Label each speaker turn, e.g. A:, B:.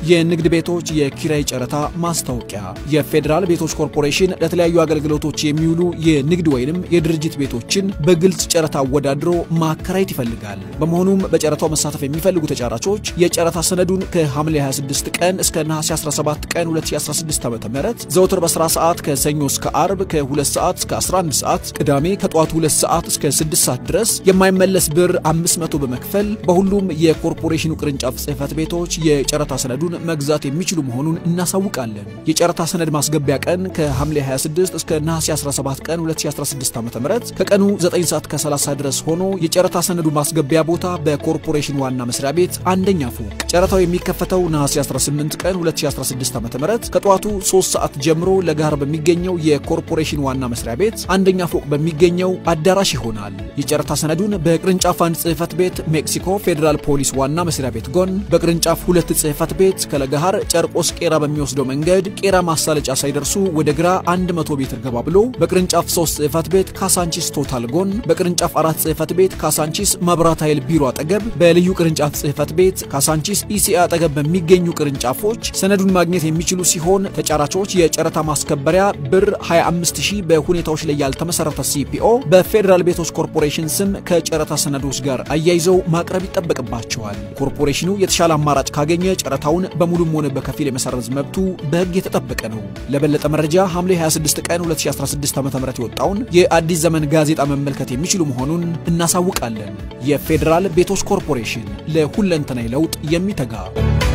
A: የንግድ ቤቶች የኪራይ ጨረታ ማስታወቂያ የፌደራል ቤቶች ኮርፖሬሽን ለተለያዩ አገልግሎቶች የሚውሉ የንግድ ወይንም የድርጅት ቤቶችን በግልጽ ጨረታ ወዳድሮ ማከራየት ይፈልጋል። በመሆኑም በጨረታው መሳተፍ የሚፈልጉ ተጫራቾች የጨረታ ሰነዱን ከሐምሌ 26 ቀን እስከ ነሐሴ 17 ቀን 2016 ዓ.ም ዘወትር በስራ ሰዓት ከሰኞ እስከ አርብ ከ2 ሰዓት እስከ 11 ሰዓት ቅዳሜ ከጧቱ 2 ሰዓት እስከ 6 ሰዓት ድረስ የማይመለስ ብር 500 በመክፈል በሁሉም የኮርፖሬሽኑ ቅርንጫፍ ጽህፈት ቤቶች የጨረታ ሰነዱን መግዛት የሚችሉ መሆኑን እናሳውቃለን። የጨረታ ሰነድ ማስገቢያ ቀን ከሐምሌ 26 እስከ ነሐሴ 17 ቀን 2016 ዓ.ም ከቀኑ 9 ሰዓት ከ30 ድረስ ሆኖ የጨረታ ሰነዱ ማስገቢያ ቦታ በኮርፖሬሽኑ ዋና መስሪያ ቤት አንደኛ ፎቅ። ጨረታው የሚከፈተው ነሐሴ 18 ቀን 2016 ዓ.ም ከጧቱ 3 ሰዓት ጀምሮ ለጋር በሚገኘው የኮርፖሬሽኑ ዋና መስሪያ ቤት አንደኛ ፎቅ በሚገኘው አዳራሽ ይሆናል። የጨረታ ሰነዱን በቅርንጫፍ 1 ጽህፈት ቤት ሜክሲኮ ፌደራል ፖሊስ ዋና መስሪያ ቤት ጎን በቅርንጫፍ 2 ጽህፈት ቤት ከለጋር ጨርቆስ ቄራ በሚወስደው መንገድ ቄራ ማሳለጫ ሳይደርሱ ወደ ግራ 100 ሜትር ገባ ብሎ በቅርንጫፍ 3 ጽህፈት ቤት ካሳንቺስ ቶታል ጎን በቅርንጫፍ 4 ጽህፈት ቤት ካሳንቺስ መብራት ኃይል ቢሮ አጠገብ በልዩ ቅርንጫፍ ጽህፈት ቤት ካሳንቺስ ኢሲኤ አጠገብ በሚገኙ ቅርንጫፎች ሰነዱን ማግኘት የሚችሉ ሲሆን ተጫራቾች የጨረታ ማስከበሪያ ብር 25000 በሁኔታዎች ላይ ያልተመሰረተ ሲፒኦ በፌደራል ቤቶች ኮርፖሬሽን ስም ከጨረታ ሰነዶች ጋር አያይዘው ማቅረብ ይጠበቅባቸዋል። ኮርፖሬሽኑ የተሻለ አማራጭ ካገኘ ጨረታውን በሙሉም ሆነ በከፊል የመሰረዝ መብቱ በሕግ የተጠበቀ ነው። ለበለጠ መረጃ ሐምሌ 26 ቀን 2016 ዓ.ም የወጣውን የአዲስ ዘመን ጋዜጣ መመልከት የሚችሉ መሆኑን እናሳውቃለን። የፌደራል ቤቶች ኮርፖሬሽን ለሁለንተናዊ ለውጥ የሚተጋ